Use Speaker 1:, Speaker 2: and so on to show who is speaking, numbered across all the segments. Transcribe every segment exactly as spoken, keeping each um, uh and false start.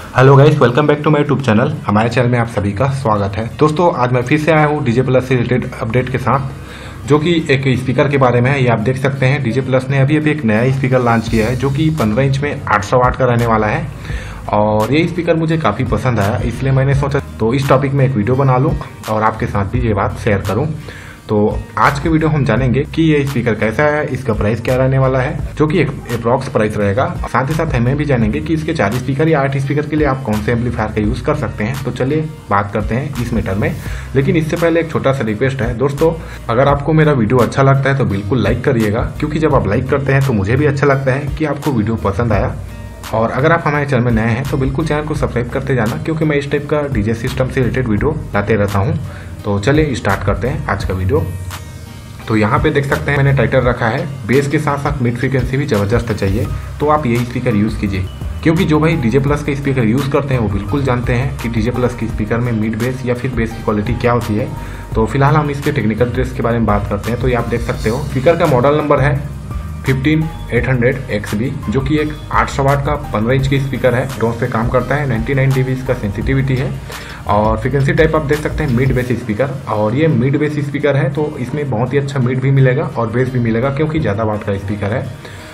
Speaker 1: Hello guys, welcome back to my YouTube channel. हमारे channel में आप सभी का स्वागत है। दोस्तों, आज मैं फिर से आया हूँ डीजे प्लस से रिलेटेड अपडेट के साथ, जो कि एक स्पीकर के बारे में है। ये आप देख सकते हैं, डीजे प्लस ने अभी अभी एक नया स्पीकर लॉन्च किया है, जो कि पंद्रह इंच में आठ सौ वाट का रहने वाला है। और ये स्पीकर मुझे काफ़ी पसंद आया, इसलिए मैंने सोचा तो इस टॉपिक में एक वीडियो बना लूँ और आपके साथ भी ये बात शेयर करूँ। तो आज के वीडियो हम जानेंगे कि ये स्पीकर कैसा है, इसका प्राइस क्या रहने वाला है, जो कि एक अप्रॉक्स प्राइस रहेगा। साथ ही साथ हमें भी जानेंगे कि इसके चार स्पीकर या आठ स्पीकर के लिए आप कौन से एम्पलीफायर का यूज़ कर सकते हैं। तो चलिए बात करते हैं इस मैटर में। लेकिन इससे पहले एक छोटा सा रिक्वेस्ट है दोस्तों, अगर आपको मेरा वीडियो अच्छा लगता है तो बिल्कुल लाइक करिएगा, क्योंकि जब आप लाइक करते हैं तो मुझे भी अच्छा लगता है कि आपको वीडियो पसंद आया। और अगर आप हमारे चैनल में नए हैं तो बिल्कुल चैनल को सब्सक्राइब करते जाना, क्योंकि मैं इस टाइप का डीजे सिस्टम से रिलेटेड वीडियो लाते रहता हूँ। तो चलिए स्टार्ट करते हैं आज का वीडियो। तो यहाँ पे देख सकते हैं मैंने टाइटल रखा है, बेस के साथ साथ मिड फ्रीक्वेंसी भी ज़बरदस्त चाहिए, तो आप यही स्पीकर यूज़ कीजिए। क्योंकि जो भाई डीजे प्लस के स्पीकर यूज़ करते हैं वो बिल्कुल जानते हैं कि डीजे प्लस के स्पीकर में मिड बेस या फिर बेस की क्वालिटी क्या होती है। तो फिलहाल हम इसके टेक्निकल ट्रेस के बारे में बात करते हैं। तो ये आप देख सकते हो, स्पीकर का मॉडल नंबर है fifteen eight hundred X B, जो कि एक आठ सौ वाट का पंद्रह इंच की स्पीकर है। टोन्स पे काम करता है, नाइन्टी नाइन डीबी इसका सेंसिटिविटी है। और फ्रिक्वेंसी टाइप आप देख सकते हैं मिड बेस स्पीकर, और ये मिड बेस स्पीकर है तो इसमें बहुत ही अच्छा मिड भी मिलेगा और बेस भी मिलेगा, क्योंकि ज़्यादा वाट का स्पीकर है।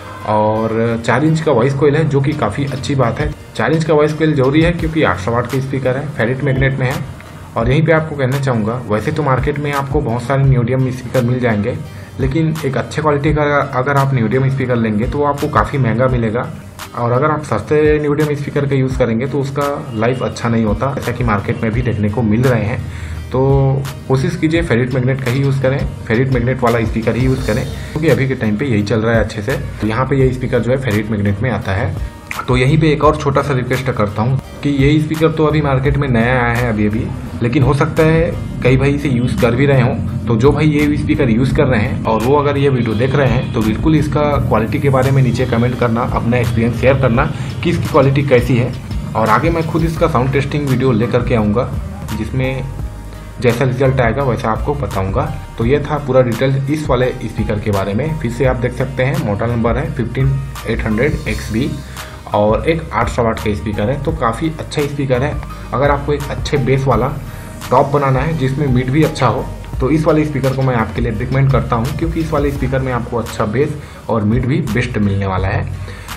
Speaker 1: और चार इंच का वॉइस कोयल है, जो कि काफ़ी अच्छी बात है। चार इंच का वॉइस कोयल जरूरी है क्योंकि आठ सौ वाट का स्पीकर है, फेरिट मैग्नेट में है। और यहीं पे आपको कहना चाहूँगा, वैसे तो मार्केट में आपको बहुत सारे न्यूडियम स्पीकर मिल जाएंगे, लेकिन एक अच्छे क्वालिटी का अगर आप न्यूडियम स्पीकर लेंगे तो आपको काफ़ी महंगा मिलेगा। और अगर आप सस्ते न्यूडियम स्पीकर का यूज़ करेंगे तो उसका लाइफ अच्छा नहीं होता, जैसा कि मार्केट में भी देखने को मिल रहे हैं। तो कोशिश कीजिए फेरिट मैग्नेट का ही यूज़ करें, फेरिट मैग्नेट वाला स्पीकर ही यूज़ करें, क्योंकि अभी के टाइम पे यही चल रहा है अच्छे से। तो यहाँ पे ये स्पीकर जो है फेरिट मैग्नेट में आता है। तो यहीं पे एक और छोटा सा रिक्वेस्ट करता हूँ कि ये स्पीकर तो अभी मार्केट में नया आया है अभी अभी, लेकिन हो सकता है कई भाई इसे यूज़ कर भी रहे हों। तो जो भाई ये स्पीकर यूज़ कर रहे हैं और वो अगर ये वीडियो देख रहे हैं तो बिल्कुल इसका क्वालिटी के बारे में नीचे कमेंट करना, अपना एक्सपीरियंस शेयर करना कि इसकी क्वालिटी कैसी है। और आगे मैं खुद इसका साउंड टेस्टिंग वीडियो लेकर के आऊँगा, जिसमें जैसा रिजल्ट आएगा वैसा आपको बताऊंगा। तो ये था पूरा डिटेल इस वाले स्पीकर के बारे में। फिर से आप देख सकते हैं, मॉडल नंबर है fifteen eight hundred X B और एक आठ सौ वाट का स्पीकर है, तो काफ़ी अच्छा स्पीकर है। अगर आपको एक अच्छे बेस वाला टॉप बनाना है जिसमें मिड भी अच्छा हो, तो इस वाले स्पीकर को मैं आपके लिए रिकमेंड करता हूं, क्योंकि इस वाले स्पीकर में आपको अच्छा बेस और मिड भी बेस्ट मिलने वाला है।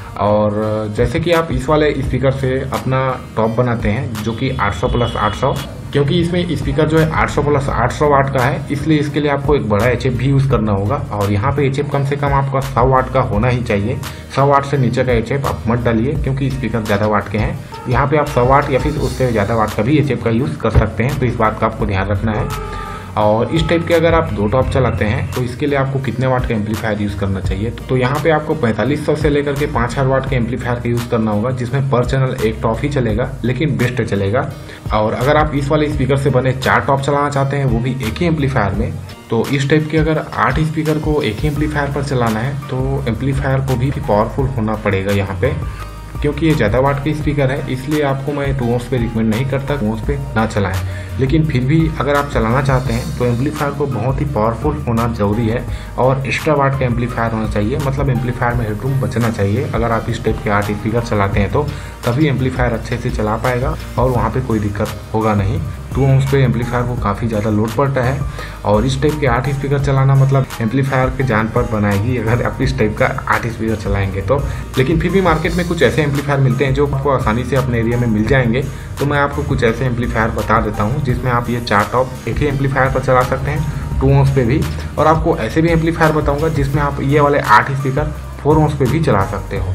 Speaker 1: और जैसे कि आप इस वाले स्पीकर से अपना टॉप बनाते हैं, जो कि आठ सौ प्लस आठ सौ, क्योंकि इसमें स्पीकर जो है आठ सौ प्लस आठ सौ वाट का है, इसलिए इसके लिए आपको एक बड़ा एच एफ भी यूज़ करना होगा। और यहाँ पे एच एफ कम से कम आपका सौ वाट का होना ही चाहिए। सौ वाट से नीचे का एच एफ आप मत डालिए, क्योंकि स्पीकर ज़्यादा वाट के हैं। यहाँ पे आप सौ वाट या फिर उससे ज़्यादा वाट का भी एच एफ का यूज़ कर सकते हैं, तो इस बात का आपको ध्यान रखना है। और इस टाइप के अगर आप दो टॉप चलाते हैं तो इसके लिए आपको कितने वाट का एम्पलीफायर यूज़ करना चाहिए। तो यहाँ पे आपको पैंतालीस सौ से लेकर के पाँच हज़ार वाट के एम्पलीफायर का यूज़ करना होगा, जिसमें पर चैनल एक टॉप ही चलेगा, लेकिन बेस्ट चलेगा। और अगर आप इस वाले स्पीकर से बने चार टॉप चलाना चाहते हैं, वो भी एक ही एम्पलीफायर में, तो इस टाइप के अगर आठ स्पीकर को एक ही एम्पलीफायर पर चलाना है तो एम्पलीफायर को भी पावरफुल होना पड़ेगा यहाँ पे। क्योंकि ये ज़्यादा वाट के स्पीकर है, इसलिए आपको मैं टू ओम्स पे रिकमेंड नहीं करता, टू ओम्स पे ना चलाएं। लेकिन फिर भी अगर आप चलाना चाहते हैं तो एम्पलीफायर को बहुत ही पावरफुल होना ज़रूरी है, और एक्स्ट्रा वाट का एम्पलीफायर होना चाहिए, मतलब एम्पलीफायर में हेडरूम बचना चाहिए। अगर आप इस टाइप के आठ स्पीकर चलाते हैं तो तभी एम्पलीफायर अच्छे से चला पाएगा और वहाँ पे कोई दिक्कत होगा नहीं। टू ओम्स पे एम्पलीफायर को काफ़ी ज़्यादा लोड पड़ता है, और इस टाइप के आठ स्पीकर चलाना मतलब एम्पलीफायर के जान पर बनाएगी अगर आप इस टाइप का आठ स्पीकर चलाएंगे तो। लेकिन फिर भी मार्केट में कुछ ऐसे एम्पलीफायर मिलते हैं जो आपको आसानी से अपने एरिया में मिल जाएंगे। तो मैं आपको कुछ ऐसे एम्पलीफायर बता देता हूँ जिसमें आप ये चार टॉप एक ही एम्पलीफायर पर चला सकते हैं, टू ओम्स पे भी। और आपको ऐसे भी एम्पलीफायर बताऊँगा जिसमें आप ये वाले आठ स्पीकर फोर ओम्स पे भी चला सकते हो।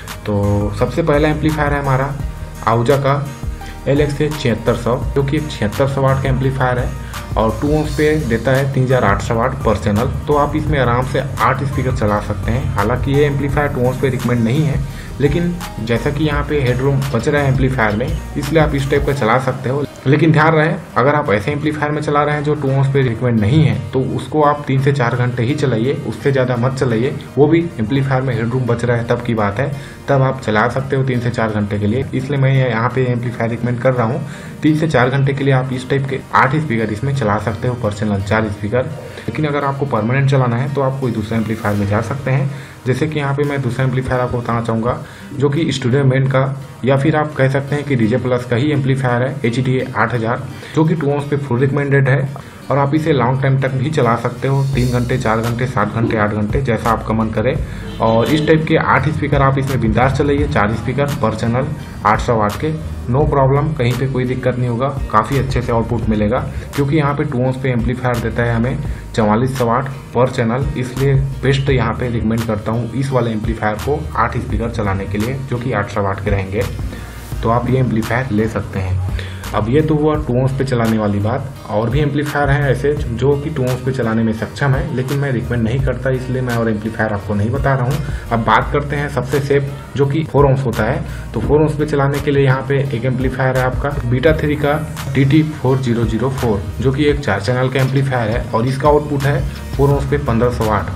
Speaker 1: तो सबसे पहला एम्पलीफायर है हमारा आउजा का एल एक्स है छिहत्तर सौ, जो कि एक छिहत्तर सौ वाट का एम्पलीफायर है और टू ओम्स पे देता है तीन हज़ार आठ सौ वाट पर चैनल। तो आप इसमें आराम से आठ स्पीकर चला सकते हैं। हालांकि ये एम्पलीफायर टू ओम्स पे रिकमेंड नहीं है, लेकिन जैसा कि यहाँ पे हेडरूम बच रहा है एम्पलीफायर में, इसलिए आप इस टाइप का चला सकते हो। लेकिन ध्यान रहे, अगर आप ऐसे एम्पलीफायर में चला रहे हैं जो टू ओम्स पे रिकमेंड नहीं है, तो उसको आप तीन से चार घंटे ही चलाइए, उससे ज़्यादा मत चलाइए। वो भी एम्पलीफायर में हेडरूम बच रहा है तब की बात है, तब आप चला सकते हो तीन से चार घंटे के लिए। इसलिए मैं यहाँ पे एम्पलीफायर रिकमेंड कर रहा हूँ। तीन से चार घंटे के लिए आप इस टाइप के आठ स्पीकर इसमें चला सकते हो, पर चैनल चार स्पीकर। लेकिन अगर आपको परमानेंट चलाना है तो आप कोई दूसरा एम्पलीफायर में जा सकते हैं। जैसे कि यहाँ पे मैं दूसरा एम्पलीफायर आपको बताना चाहूँगा जो कि स्टूडियो मेन का या फिर आप कह सकते हैं कि डीजे प्लस का ही एम्पलीफायर है, एच डी ए आठ हज़ार, जो कि टू ओम्स पे फुल रिकमेंडेड है और आप इसे लॉन्ग टाइम तक भी चला सकते हो, तीन घंटे, चार घंटे, सात घंटे, आठ घंटे, जैसा आपका मन करे। और इस टाइप के आठ स्पीकर आप इसमें बिंदास चलाइए, चार स्पीकर पर चैनल आठ सौ वाट के, नो प्रॉब्लम, कहीं पे कोई दिक्कत नहीं होगा, काफ़ी अच्छे से आउटपुट मिलेगा। क्योंकि यहाँ पे टू ओम्स पे एम्पलीफायर देता है हमें चवालीस सौ वाट पर चैनल, इसलिए बेस्ट यहाँ पे रिकमेंड करता हूँ इस वाले एम्पलीफायर को आठ स्पीकर चलाने के लिए, जो कि आठ सौ वाट के रहेंगे। तो आप ये एम्पलीफायर ले सकते हैं। अब ये तो हुआ टू ओम्स पे चलाने वाली बात। और भी एम्पलीफायर हैं ऐसे जो कि टू ओम्स पे चलाने में सक्षम है, लेकिन मैं रिकमेंड नहीं करता, इसलिए मैं और एम्पलीफायर आपको नहीं बता रहा हूँ। अब बात करते हैं सबसे सेफ जो कि फोर ओम्स होता है। तो फोर ओम्स पे चलाने के लिए यहाँ पे एक एम्पलीफायर है आपका बीटा थ्री का T T four zero zero four, जो कि एक चार चैनल का एम्पलीफायर है और इसका आउटपुट है फोर ओम्स पे पंद्रह सौ वाट।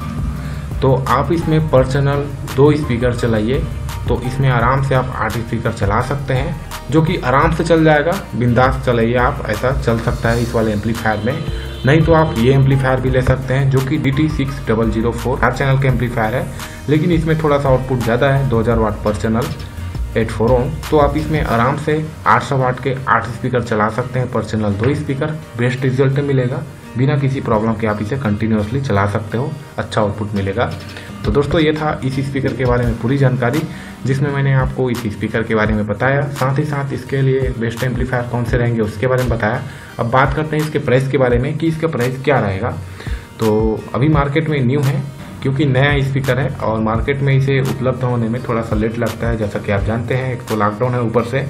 Speaker 1: तो आप इसमें पर चैनल दो स्पीकर चलाइए, तो इसमें आराम से आप आठ स्पीकर चला सकते हैं, जो कि आराम से चल जाएगा। बिंदास चलाइए आप, ऐसा चल सकता है इस वाले एम्पलीफायर में। नहीं तो आप ये एम्पलीफायर भी ले सकते हैं जो कि D T six double zero four चार चैनल का एम्पलीफायर है, लेकिन इसमें थोड़ा सा आउटपुट ज़्यादा है, दो हज़ार वाट पर चैनल, एट फोर ओम। तो आप इसमें आराम से आठ सौ वाट के आठ स्पीकर चला सकते हैं, पर चैनल दो स्पीकर, बेस्ट रिजल्ट मिलेगा। बिना किसी प्रॉब्लम के आप इसे कंटिन्यूसली चला सकते हो, अच्छा आउटपुट मिलेगा। तो दोस्तों ये था इस स्पीकर के बारे में पूरी जानकारी, जिसमें मैंने आपको इस स्पीकर के बारे में बताया, साथ ही साथ इसके लिए बेस्ट एम्पलीफायर कौन से रहेंगे उसके बारे में बताया। अब बात करते हैं इसके प्राइस के बारे में कि इसका प्राइस क्या रहेगा। तो अभी मार्केट में न्यू है, क्योंकि नया स्पीकर है और मार्केट में इसे उपलब्ध होने में थोड़ा सा लेट लगता है, जैसा कि आप जानते हैं। एक तो लॉकडाउन है ऊपर से,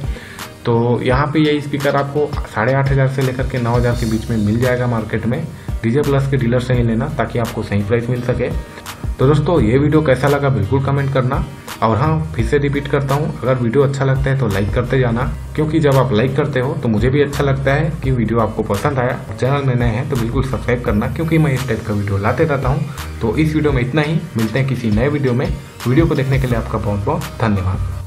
Speaker 1: तो यहाँ पे ये स्पीकर आपको साढ़े आठ हज़ार से लेकर के नौ हज़ार के बीच में मिल जाएगा मार्केट में। डीजे प्लस के डीलर से ही लेना ताकि आपको सही प्राइस मिल सके। तो दोस्तों ये वीडियो कैसा लगा बिल्कुल कमेंट करना। और हाँ, फिर से रिपीट करता हूँ, अगर वीडियो अच्छा लगता है तो लाइक करते जाना, क्योंकि जब आप लाइक करते हो तो मुझे भी अच्छा लगता है कि वीडियो आपको पसंद आया। चैनल में नए हैं तो बिल्कुल सब्सक्राइब करना, क्योंकि मैं इस टाइप का वीडियो लाते रहता हूँ। तो इस वीडियो में इतना ही, मिलते हैं किसी नए वीडियो में। वीडियो को देखने के लिए आपका बहुत बहुत धन्यवाद।